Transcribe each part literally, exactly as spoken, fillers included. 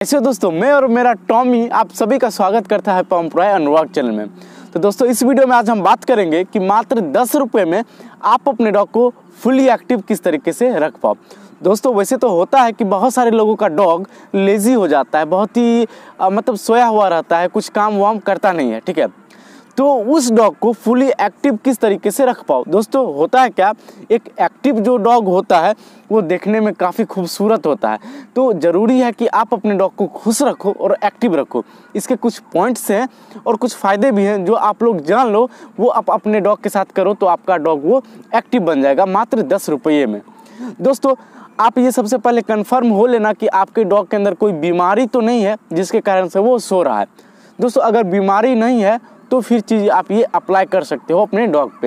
ऐसे दोस्तों, मैं और मेरा टॉमी आप सभी का स्वागत करता है पंपराय अनुराग चैनल में। तो दोस्तों, इस वीडियो में आज हम बात करेंगे कि मात्र दस रुपये में आप अपने डॉग को फुली एक्टिव किस तरीके से रख पाओ। दोस्तों, वैसे तो होता है कि बहुत सारे लोगों का डॉग लेज़ी हो जाता है, बहुत ही आ, मतलब सोया हुआ रहता है, कुछ काम वाम करता नहीं है, ठीक है। तो उस डॉग को फुली एक्टिव किस तरीके से रख पाओ। दोस्तों, होता है क्या, एक एक्टिव जो डॉग होता है वो देखने में काफ़ी खूबसूरत होता है। तो ज़रूरी है कि आप अपने डॉग को खुश रखो और एक्टिव रखो। इसके कुछ पॉइंट्स हैं और कुछ फ़ायदे भी हैं जो आप लोग जान लो, वो आप अपने डॉग के साथ करो तो आपका डॉग वो एक्टिव बन जाएगा मात्र दस रुपये में। दोस्तों, आप ये सबसे पहले कंफर्म हो लेना कि आपके डॉग के अंदर कोई बीमारी तो नहीं है जिसके कारण से वो सो रहा है। दोस्तों, अगर बीमारी नहीं है तो फिर चीज़ आप ये अप्लाई कर सकते हो अपने डॉग पे।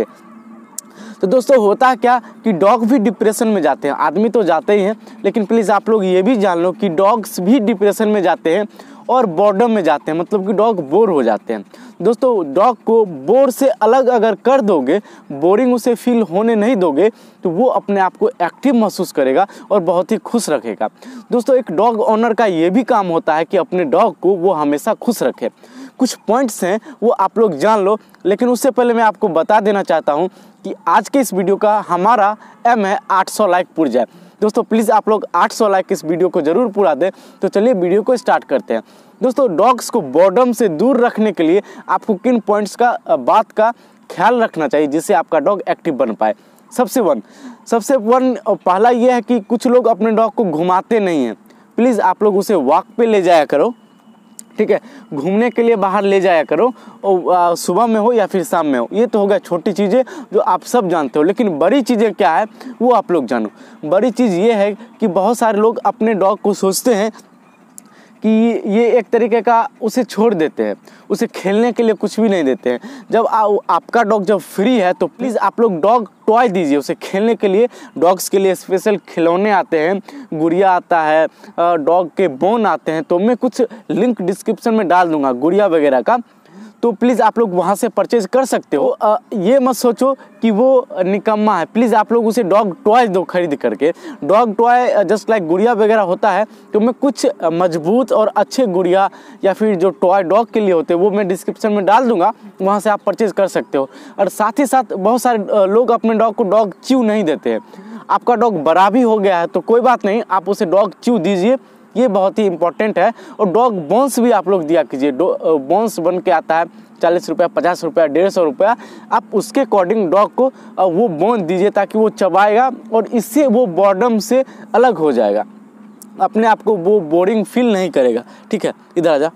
तो दोस्तों, होता है क्या कि डॉग भी डिप्रेशन में जाते हैं, आदमी तो जाते ही हैं, लेकिन प्लीज़ आप लोग ये भी जान लो कि डॉग्स भी डिप्रेशन में जाते हैं और बोर्डम में जाते हैं, मतलब कि डॉग बोर हो जाते हैं। दोस्तों, डॉग को बोर से अलग अगर कर दोगे, बोरिंग उसे फील होने नहीं दोगे, तो वो अपने आप को एक्टिव महसूस करेगा और बहुत ही खुश रखेगा। दोस्तों, एक डॉग ओनर का ये भी काम होता है कि अपने डॉग को वो हमेशा खुश रखे। कुछ पॉइंट्स हैं वो आप लोग जान लो, लेकिन उससे पहले मैं आपको बता देना चाहता हूँ कि आज के इस वीडियो का हमारा एम है आठ सौ लाइक पूर जाए। दोस्तों, प्लीज़ आप लोग आठ सौ लाइक इस वीडियो को ज़रूर पूरा दें। तो चलिए वीडियो को स्टार्ट करते हैं। दोस्तों, डॉग्स को बोर्डम से दूर रखने के लिए आपको किन पॉइंट्स का बात का ख्याल रखना चाहिए जिससे आपका डॉग एक्टिव बन पाए। सबसे वन सबसे वन पहला ये है कि कुछ लोग अपने डॉग को घुमाते नहीं हैं। प्लीज़ आप लोग उसे वॉक पे ले जाया करो, ठीक है, घूमने के लिए बाहर ले जाया करो, और सुबह में हो या फिर शाम में हो। ये तो हो गया छोटी चीज़ें जो आप सब जानते हो, लेकिन बड़ी चीज़ें क्या है वो आप लोग जानो। बड़ी चीज़ ये है कि बहुत सारे लोग अपने डॉग को सोचते हैं कि ये एक तरीके का उसे छोड़ देते हैं, उसे खेलने के लिए कुछ भी नहीं देते हैं। जब आ, आपका डॉग जब फ्री है तो प्लीज़ आप लोग डॉग टॉय दीजिए उसे खेलने के लिए। डॉग्स के लिए स्पेशल खिलौने आते हैं, गुड़िया आता है, डॉग के बोन आते हैं, तो मैं कुछ लिंक डिस्क्रिप्शन में डाल दूंगा गुड़िया वगैरह का, तो प्लीज़ आप लोग वहाँ से परचेज कर सकते हो। आ, ये मत सोचो कि वो निकम्मा है, प्लीज़ आप लोग उसे डॉग टॉय दो खरीद करके। डॉग टॉय जस्ट लाइक गुड़िया वगैरह होता है, तो मैं कुछ मजबूत और अच्छे गुड़िया या फिर जो टॉय डॉग के लिए होते हैं वो मैं डिस्क्रिप्शन में डाल दूंगा, वहाँ से आप परचेज कर सकते हो। और साथ ही साथ बहुत सारे लोग अपने डॉग को डॉग च्यू नहीं देते हैं। आपका डॉग बड़ा भी हो गया है तो कोई बात नहीं, आप उसे डॉग च्यू दीजिए, ये बहुत ही इंपॉर्टेंट है। और डॉग बोन्स भी आप लोग दिया कीजिए। बोन्स बन के आता है चालीस रुपया, पचास रुपया, डेढ़ सौ रुपया, आप उसके अकॉर्डिंग डॉग को वो बोन दीजिए ताकि वो चबाएगा और इससे वो बोर्डम से अलग हो जाएगा, अपने आप को वो बोरिंग फील नहीं करेगा, ठीक है। इधर आ जा,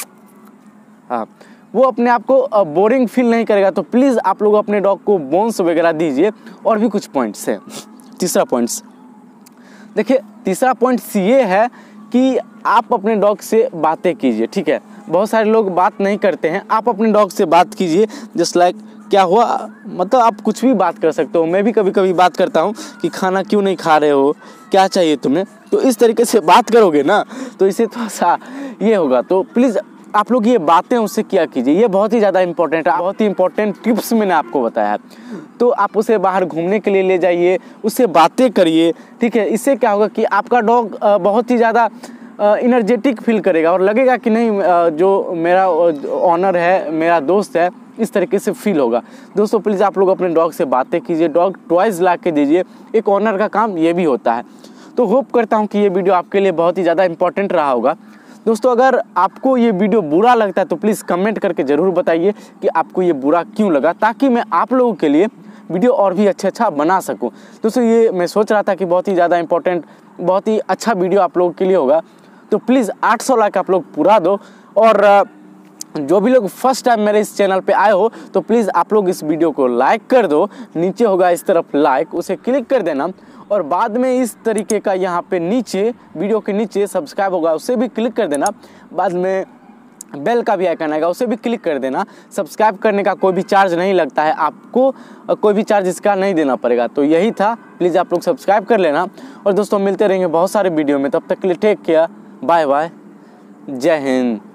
हाँ, वो अपने आप को बोरिंग फील नहीं करेगा। तो प्लीज़ आप लोग अपने डॉग को बोन्स वगैरह दीजिए। और भी कुछ पॉइंट्स हैं। तीसरा पॉइंट्स देखिए, तीसरा पॉइंट्स ये है कि आप अपने डॉग से बातें कीजिए, ठीक है। बहुत सारे लोग बात नहीं करते हैं, आप अपने डॉग से बात कीजिए। जस्ट लाइक क्या हुआ, मतलब आप कुछ भी बात कर सकते हो। मैं भी कभी कभी बात करता हूँ कि खाना क्यों नहीं खा रहे हो, क्या चाहिए तुम्हें, तो इस तरीके से बात करोगे ना तो इससे थोड़ा सा ये होगा। तो प्लीज़ आप लोग ये बातें उससे किया कीजिए, ये बहुत ही ज़्यादा इंपॉर्टेंट है। बहुत ही इंपॉर्टेंट टिप्स मैंने आपको बताया है। तो आप उसे बाहर घूमने के लिए ले जाइए, उससे बातें करिए, ठीक है। इससे क्या होगा कि आपका डॉग बहुत ही ज़्यादा एनर्जेटिक फील करेगा और लगेगा कि नहीं जो मेरा ऑनर है, मेरा दोस्त है, इस तरीके से फील होगा। दोस्तों, प्लीज़ आप लोग अपने डॉग से बातें कीजिए, डॉग टॉयज़ ला के दीजिए। एक ऑनर का काम ये भी होता है। तो होप करता हूँ कि ये वीडियो आपके लिए बहुत ही ज़्यादा इंपॉर्टेंट रहा होगा। दोस्तों, अगर आपको ये वीडियो बुरा लगता है तो प्लीज़ कमेंट करके ज़रूर बताइए कि आपको ये बुरा क्यों लगा, ताकि मैं आप लोगों के लिए वीडियो और भी अच्छा अच्छा बना सकूं। दोस्तों, ये मैं सोच रहा था कि बहुत ही ज़्यादा इंपॉर्टेंट, बहुत ही अच्छा वीडियो आप लोगों के लिए होगा। तो प्लीज़ आठ सौ लाइक आप लोग पूरा दो। और जो भी लोग फर्स्ट टाइम मेरे इस चैनल पे आए हो तो प्लीज़ आप लोग इस वीडियो को लाइक कर दो। नीचे होगा इस तरफ लाइक, उसे क्लिक कर देना। और बाद में इस तरीके का यहाँ पे नीचे वीडियो के नीचे सब्सक्राइब होगा, उसे भी क्लिक कर देना। बाद में बेल का भी आइकन आएगा, उसे भी क्लिक कर देना। सब्सक्राइब करने का कोई भी चार्ज नहीं लगता है, आपको कोई भी चार्ज इसका नहीं देना पड़ेगा। तो यही था, प्लीज़ आप लोग सब्सक्राइब कर लेना। और दोस्तों, मिलते रहेंगे बहुत सारे वीडियो में, तब तक के लिए टेक केयर, बाय बाय, जय हिंद।